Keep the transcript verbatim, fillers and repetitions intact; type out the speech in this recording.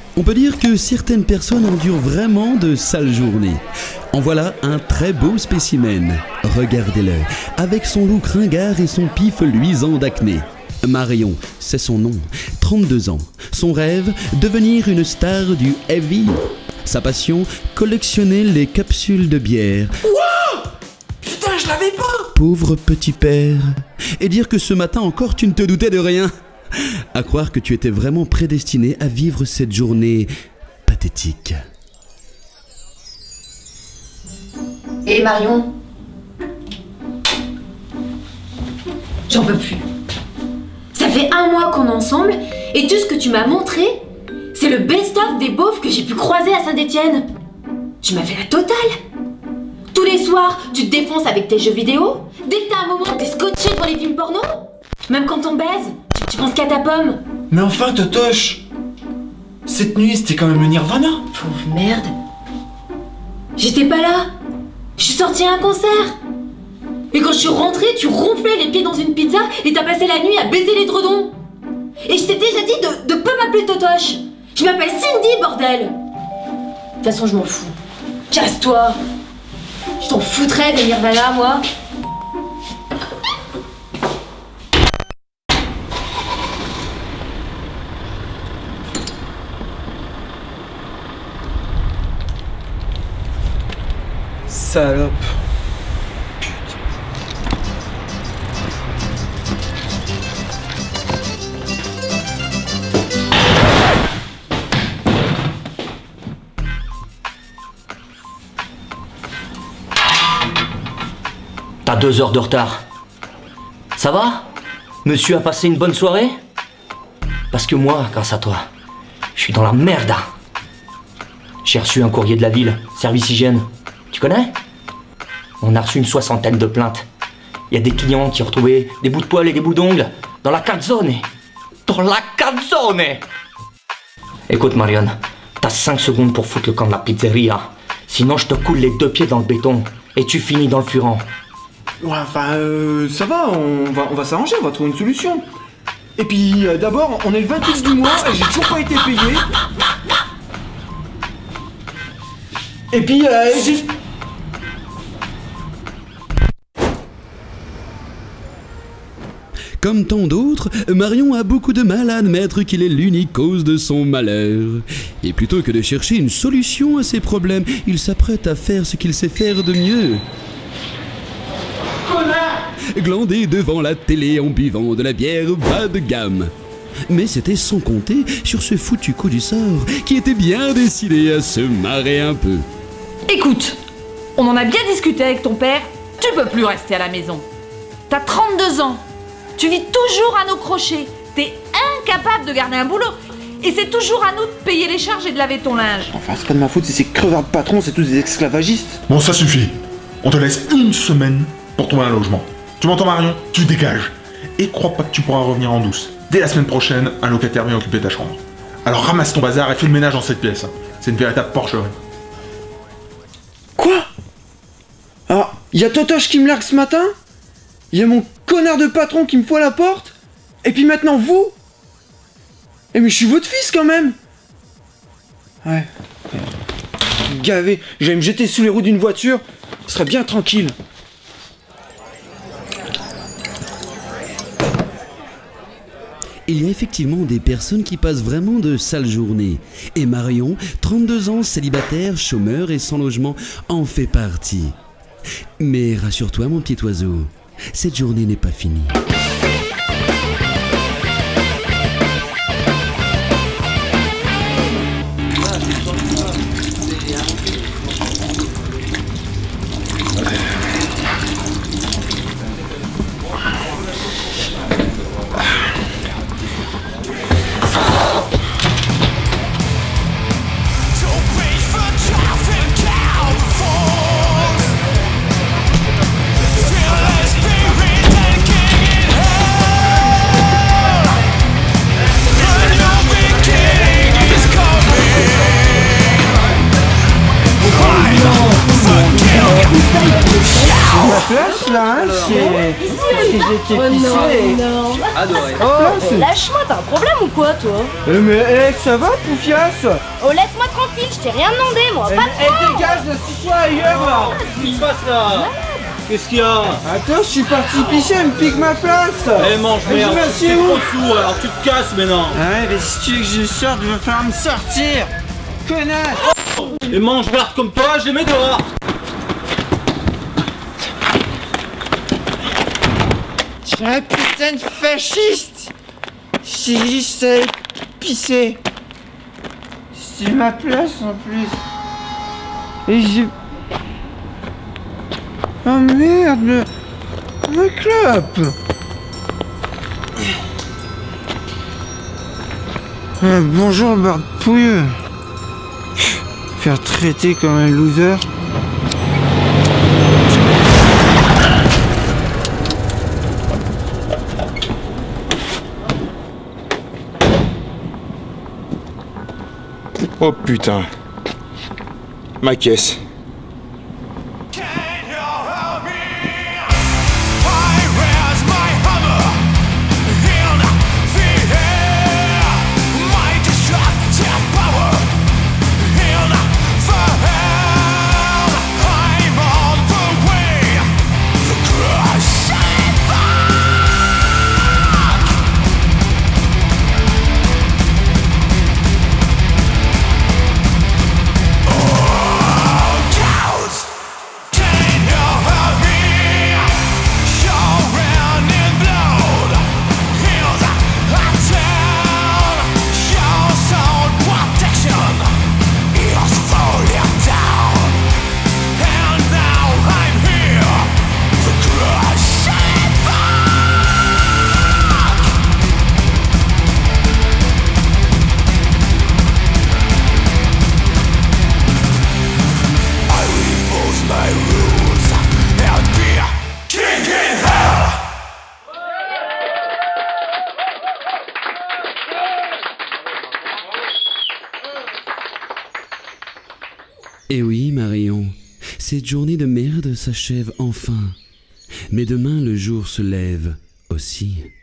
On peut dire que certaines personnes endurent vraiment de sales journées. En voilà un très beau spécimen. Regardez-le, avec son look ringard et son pif luisant d'acné. Marion, c'est son nom, trente-deux ans. Son rêve, devenir une star du heavy. Sa passion, collectionner les capsules de bière. Wow! Putain, je l'avais pas! Pauvre petit père. Et dire que ce matin encore tu ne te doutais de rien. À croire que tu étais vraiment prédestiné à vivre cette journée pathétique. Et Marion? J'en peux plus. Ça fait un mois qu'on est ensemble et tout ce que tu m'as montré, c'est le best-of des beaufs que j'ai pu croiser à Saint-Étienne. Tu m'as fait la totale. Tous les soirs, tu te défonces avec tes jeux vidéo. Dès que t'as un moment, t'es scotché pour les films porno. Même quand on baise, tu, tu penses qu'à ta pomme. Mais enfin, Totoche! Cette nuit, c'était quand même le Nirvana! Pauvre merde. J'étais pas là. Je suis sortie à un concert. Et quand je suis rentrée, tu ronflais les pieds dans une pizza et t'as passé la nuit à baiser les dredons. Et je t'ai déjà dit de, de pas m'appeler Totoche. Je m'appelle Cindy, bordel. De toute façon, je m'en fous. Casse-toi. Je t'en foutrais des Nirvana, moi. Salope. T'as deux heures de retard. Ça va? Monsieur a passé une bonne soirée? Parce que moi, grâce à toi, je suis dans la merde. J'ai reçu un courrier de la ville, service hygiène. Tu connais? On a reçu une soixantaine de plaintes. Il y a des clients qui ont retrouvé des bouts de poils et des bouts d'ongles dans la calzone. Dans la calzone! Écoute, Marion, t'as cinq secondes pour foutre le camp de la pizzeria. Sinon, je te coule les deux pieds dans le béton et tu finis dans le furan. Ouais, enfin, euh, ça va, on va, on va s'arranger, on va trouver une solution. Et puis, euh, d'abord, on est le vingt-huit du mois et j'ai toujours pas été payé. Et puis, euh, j'ai... Comme tant d'autres, Marion a beaucoup de mal à admettre qu'il est l'unique cause de son malheur. Et plutôt que de chercher une solution à ses problèmes, il s'apprête à faire ce qu'il sait faire de mieux. Glander devant la télé en buvant de la bière bas de gamme. Mais c'était sans compter sur ce foutu coup du sort qui était bien décidé à se marrer un peu. Écoute, on en a bien discuté avec ton père, tu peux plus rester à la maison. T'as trente-deux ans, tu vis toujours à nos crochets, t'es incapable de garder un boulot. Et c'est toujours à nous de payer les charges et de laver ton linge. Enfin, c'est pas de ma faute si ces crevards de patrons, c'est tous des esclavagistes. Bon, ça suffit. On te laisse une semaine pour trouver un logement. Tu m'entends, Marion? Tu dégages. Et crois pas que tu pourras revenir en douce. Dès la semaine prochaine, un locataire vient occuper ta chambre. Alors ramasse ton bazar et fais le ménage dans cette pièce. C'est une véritable porcherie. Quoi? Alors, y a Totoche qui me largue ce matin? Y a mon connard de patron qui me fout à la porte? Et puis maintenant vous? Eh mais je suis votre fils quand même! Ouais. Gavé, j'allais me jeter sous les roues d'une voiture, ce serait bien tranquille. Il y a effectivement des personnes qui passent vraiment de sales journées. Et Marion, trente-deux ans, célibataire, chômeur et sans logement, en fait partie. Mais rassure-toi mon petit oiseau, cette journée n'est pas finie. Place là, hein, c'est... j'étais Oh pissé. non, non. Adoré. Oh, Lâche-moi, t'as un problème ou quoi, toi? Euh, mais eh, ça va, Poufias? Oh, laisse-moi tranquille, je t'ai rien demandé, moi. Eh, Pas mais, eh, dégage, assis-toi ailleurs, là. Qu'est-ce qui se passe là? Qu'est-ce qu'il y a? Attends, je suis parti pisser, elle me pique ma place. Eh mange Eh, merde, je m'assieds t'es où? trop sourd, alors tu te casses maintenant. Ah ouais, mais si tu veux que je sorte, il va falloir me sortir. Connasse. Et mange merde comme toi, je les mets dehors. Je suis un putain de fasciste. J'ai juste à pisser. C'est ma place en plus. Et j'ai... Oh merde, le... ma clope. Ah, bonjour le bar de pouilleux. Faire traiter comme un loser. Oh putain. Ma caisse. Eh oui, Marion, cette journée de merde s'achève enfin. Mais demain, le jour se lève aussi.